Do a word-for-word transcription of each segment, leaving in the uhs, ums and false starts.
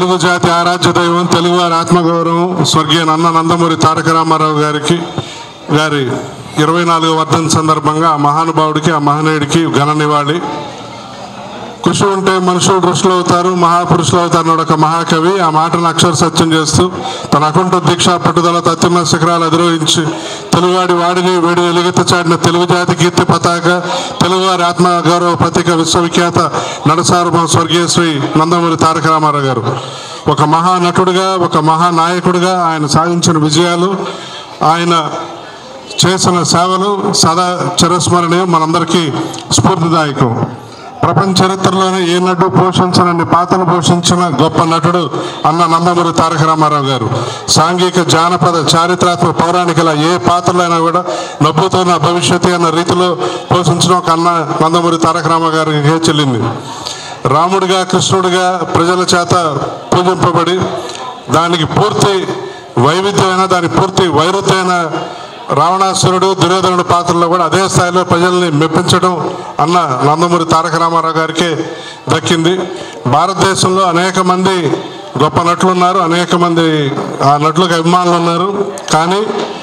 తెలుగు జాతి ఆరాధ్య దైవం, తెలుగు వారి ఆత్మగౌరవం స్వర్గీయ నన్న నందమూరి తారక రామారావు గారికి గారి ఇరవై నాలుగవ వర్ధంతి సందర్భంగా ఆ మహానుభావుడికి, ఆ మహనీయుడికి ఘన నివాళి. కృషి ఉంటే మనుషులు ఋషులు అవుతారు, మహాపురుషులు అవుతారు అన్నాడు ఒక మహాకవి. ఆ మాటను అక్షర సత్యం చేస్తూ తన అకుంఠ దీక్ష పట్టుదలతో అత్యున్నత శిఖరాలు అధిరోహించి తెలుగువాడి వాడిని వేడి ఎలుగెత్త చాటిన తెలుగు జాతి కీర్తి పతాక, తెలుగువారి ఆత్మ గౌరవ ప్రతీక, విశ్వవిఖ్యాత నడసార్వం స్వర్గీయ శ్రీ నందమూరి తారక రామారావు గారు ఒక మహానటుడిగా, ఒక మహానాయకుడిగా ఆయన సాధించిన విజయాలు, ఆయన చేసిన సేవలు సదా చిరస్మరణీయం, మనందరికీ స్ఫూర్తిదాయకం. ప్రపంచ చరిత్రలోనే ఏ నటుడు పోషించనన్ని పాత్రలు పోషించిన గొప్ప నటుడు అన్న నందమూరి తారక రామారావు గారు. సాంఘిక, జానపద, చారిత్రాత్మక, పౌరాణికల ఏ పాత్రలైనా కూడా నవ్వుతో నా భవిష్యత్తు అన్న రీతిలో పోషించడం ఒక అన్న నందమూరి తారక రామారావు గారికి చెల్లింది. రాముడిగా, కృష్ణుడిగా ప్రజల చేత పూజింపబడి దానికి పూర్తి వైవిధ్యమైన, దానికి పూర్తి వైరుధ్యమైన రావణాసురుడు, దుర్యోధనుడు పాత్రలో కూడా అదే స్థాయిలో ప్రజల్ని మెప్పించడం అన్న నందమూరి తారక రామారావు గారికే దక్కింది. భారతదేశంలో అనేక మంది గొప్ప నటులు ఉన్నారు, అనేక మంది ఆ నటులకు అభిమానులు ఉన్నారు. కానీ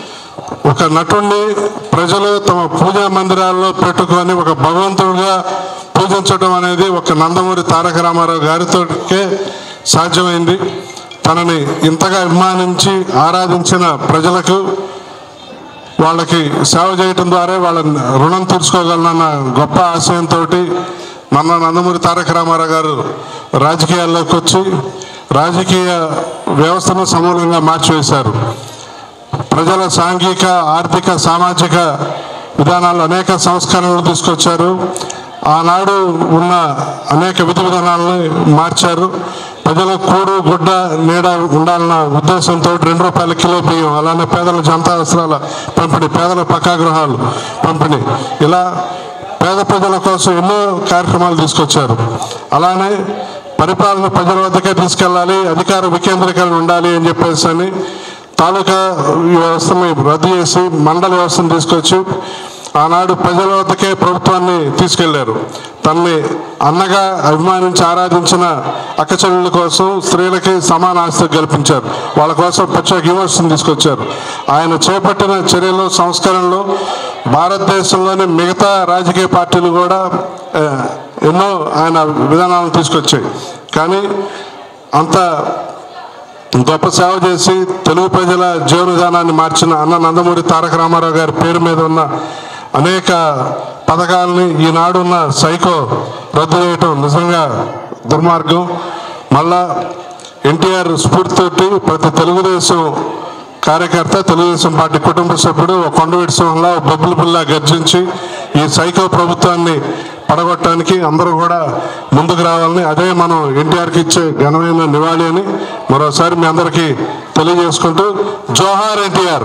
ఒక నటుడిని ప్రజలు తమ పూజా మందిరాల్లో పెట్టుకొని ఒక భగవంతుడిగా పూజించడం అనేది ఒక నందమూరి తారక రామారావు గారితోకే సాధ్యమైంది. తనని ఇంతగా అభిమానించి ఆరాధించిన ప్రజలకు, వాళ్ళకి సేవ చేయటం ద్వారా వాళ్ళ రుణం తీర్చుకోగలనన్న గొప్ప ఆశయంతో నన్న నందమూరి తారక రామారావు గారు రాజకీయాల్లోకి వచ్చి రాజకీయ వ్యవస్థను సమూలంగా మార్చివేశారు. ప్రజల సాంఘిక, ఆర్థిక, సామాజిక విధానాలు అనేక సంస్కరణలు తీసుకొచ్చారు. ఆనాడు ఉన్న అనేక విధి విధానాలను మార్చారు. ప్రజల కూడు, గుడ్డ, నీడ ఉండాలన్న ఉద్దేశంతో రెండు రూపాయల కిలో బియ్యం, అలానే పేదల జంతా వస్త్రాల పంపిణీ, పేదల పక్కా గృహాలు పంపిణీ, ఇలా పేద ప్రజల కోసం ఎన్నో కార్యక్రమాలు తీసుకొచ్చారు. అలానే పరిపాలన ప్రజల వద్దకే తీసుకెళ్ళాలి, అధికార వికేంద్రీకరణ ఉండాలి అని చెప్పేసి అని తాలూకా వ్యవస్థని రద్దు చేసి మండల వ్యవస్థను తీసుకొచ్చి ఆనాడు ప్రజల వద్దకే ప్రభుత్వాన్ని తీసుకెళ్లారు. తనని అన్నగా అభిమానించి ఆరాధించిన అక్కచెల్లెళ్ళ కోసం స్త్రీలకి సమాన ఆస్తి కల్పించారు. వాళ్ళ కోసం ప్రత్యేక యూనివర్సిటీని తీసుకొచ్చారు. ఆయన చేపట్టిన చర్యలు, సంస్కరణలు భారతదేశంలోని మిగతా రాజకీయ పార్టీలు కూడా ఎన్నో ఆయన విధానాలను తీసుకొచ్చాయి. కానీ అంత గొప్ప సేవ చేసి తెలుగు ప్రజల జీవన విధానాన్ని మార్చిన అన్న నందమూరి తారక రామారావు గారి పేరు మీద ఉన్న అనేక పథకాలని ఈనాడున్న సైకో రద్దు చేయటం నిజంగా దుర్మార్గం. మళ్ళా ఎన్టీఆర్ స్ఫూర్తితోటి ప్రతి తెలుగుదేశం కార్యకర్త, తెలుగుదేశం పార్టీ కుటుంబ సభ్యుడు ఒక కొండవీటి సింహంలా, బొబ్బుల పిల్ల గర్జించి ఈ సైకో ప్రభుత్వాన్ని పడగొట్టడానికి అందరూ కూడా ముందుకు రావాలని, అదే మనం ఎన్టీఆర్కి ఇచ్చే ఘనమైన నివాళి అని మరోసారి మీ అందరికీ తెలియజేసుకుంటూ జోహార్ ఎన్టీఆర్.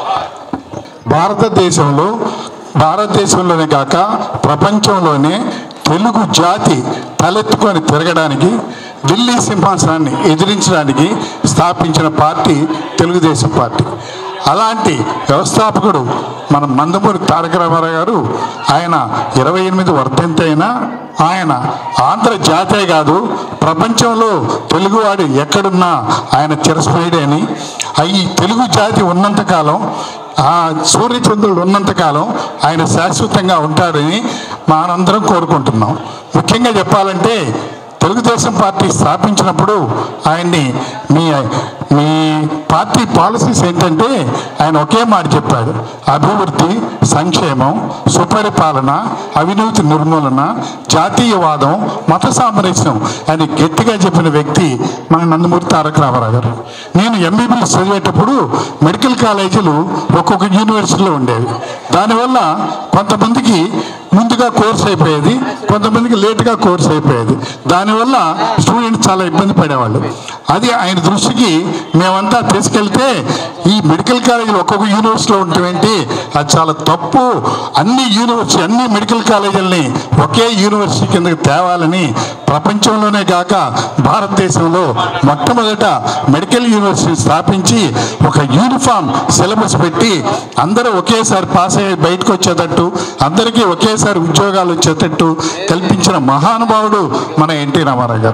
భారతదేశంలో భారతదేశంలోనే కాక ప్రపంచంలోనే తెలుగు జాతి తలెత్తుకొని తిరగడానికి, ఢిల్లీ సింహాసనాన్ని ఎదిరించడానికి స్థాపించిన పార్టీ తెలుగుదేశం పార్టీ. అలాంటి వ్యవస్థాపకుడు మన నందమూరి తారక రామారావు గారు. ఆయన ఇరవై ఎనిమిది వర్ధంతి అయినా ఆయన ఆంధ్ర జాతే కాదు, ప్రపంచంలో తెలుగువాడు ఎక్కడున్నా ఆయన చిరస్మరణీయుడే అని, ఈ తెలుగు జాతి ఉన్నంతకాలం, ఆ సూర్యచంద్రుడు ఉన్నంతకాలం ఆయన శాశ్వతంగా ఉంటాడని మనందరం కోరుకుంటున్నాం. ముఖ్యంగా చెప్పాలంటే తెలుగుదేశం పార్టీ స్థాపించినప్పుడు ఆయన్ని మీ మీ పార్టీ పాలసీస్ ఏంటంటే ఆయన ఒకే మాట చెప్పాడు: అభివృద్ధి, సంక్షేమం, సుపరిపాలన, అవినీతి నిర్మూలన, జాతీయవాదం, మత సామరస్యం అని గట్టిగా చెప్పిన వ్యక్తి మన నందమూరి తారక రామారావు గారు. నేను ఎంబీబీఎస్ చదివేటప్పుడు మెడికల్ కాలేజీలు ఒక్కొక్క యూనివర్సిటీలో ఉండేవి. దానివల్ల కొంతమందికి ముందుగా కోర్స్ అయిపోయేది, కొంతమందికి లేటుగా కోర్స్ అయిపోయేది. దానివల్ల స్టూడెంట్స్ చాలా ఇబ్బంది పడేవాళ్ళు. అది ఆయన దృష్టికి మేమంతా తీసుకెళ్తే ఈ మెడికల్ కాలేజీలు ఒక్కొక్క యూనివర్సిటీలో ఉండటమేంటి, అది చాలా తప్పు, అన్ని యూనివర్సిటీ అన్ని మెడికల్ కాలేజీలని ఒకే యూనివర్సిటీ కిందకి తేవాలని ప్రపంచంలోనే కాక భారతదేశంలో మొట్టమొదట మెడికల్ యూనివర్సిటీ స్థాపించి ఒక యూనిఫామ్ సిలబస్ పెట్టి అందరూ ఒకేసారి పాస్ అయ్యి బయటకు వచ్చేటట్టు, అందరికీ ఒకేసారి ఉద్యోగాలు వచ్చేటట్టు కల్పించిన మహానుభావుడు మన ఎన్టీ రామారావు గారు.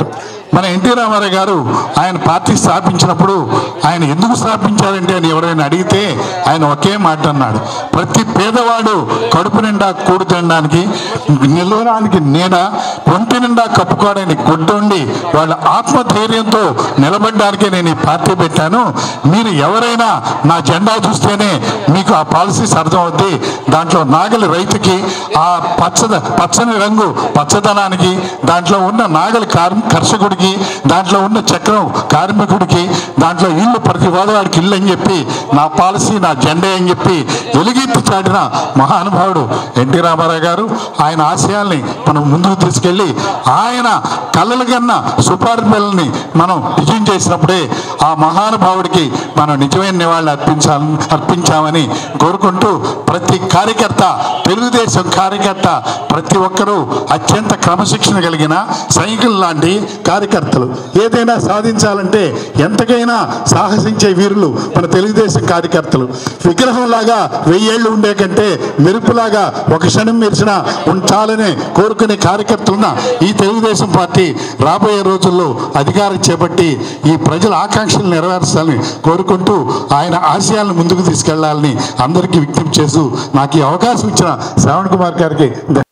మన ఎన్టీ రామారావు గారు ఆయన పార్టీ స్థాపించినప్పుడు ఆయన ఎందుకు స్థాపించారంటే అని ఎవరైనా అడిగితే ఆయన ఒకే మాట అన్నాడు, ప్రతి పేదవాడు కడుపు నిండా కూడు తినడానికి, నిలవడానికి నీడ, ఒంటి నిండా కప్పుకోవడానికి గుడ్డుండి వాళ్ళ ఆత్మధైర్యంతో నిలబడడానికే నేను ఈ పార్టీ పెట్టాను. మీరు ఎవరైనా నా జెండా చూస్తేనే మీకు ఆ పాలసీస్ అర్థమవుద్ది. దాంట్లో నాగలి రైతుకి, ఆ పచ్చ పచ్చని రంగు పచ్చదనానికి, దాంట్లో ఉన్న నాగలి కార్ కర్షకుడికి, దాంట్లో ఉన్న చక్రం కార్మికుడికి, దాంట్లో ఇల్లు ప్రతి వాడికి ఇల్లు అని చెప్పి నా పాలసీ నా జెండా అని చెప్పి వెలుగెత్తి చాటిన మహానుభావుడు ఎన్టీ రామారావు గారు. ఆయన ఆశయాల్ని మనం ముందుకు తీసుకెళ్ళి ఆయన కళ్ళల కన్నా సుపారి పిల్లల్ని మనం నిజం చేసినప్పుడే ఆ మహానుభావుడికి మనం నిజమైన నివాళులు అర్పించాలని అర్పించామని కోరుకుంటూ, ప్రతి కార్యకర్త, తెలుగుదేశం కార్యకర్త ప్రతి ఒక్కరూ అత్యంత క్రమశిక్షణ కలిగిన సైనికులు లాంటి కార్యకర్తలు. ఏదైనా సాధించాలంటే ఎంతకైనా సాహసించే వీరులు మన తెలుగుదేశం కార్యకర్తలు. విగ్రహంలాగా వెయ్యేళ్ళు ఉండే కంటే మెరుపులాగా ఒక క్షణం మెరిసిన ఉంచాలనే కోరుకునే కార్యకర్తలున్న ఈ తెలుగుదేశం పార్టీ రాబోయే రోజుల్లో అధికారం చేపట్టి ఈ ప్రజల ఆకాంక్షలు నెరవేర్చాలని కోరుకుంటూ ఆయన ఆశయాలను ముందుకు తీసుకెళ్లాలని అందరికీ విజ్ఞప్తి చేస్తూ నాకు ఈ అవకాశం ఇచ్చిన శ్రావణ్ కుమార్ గారికి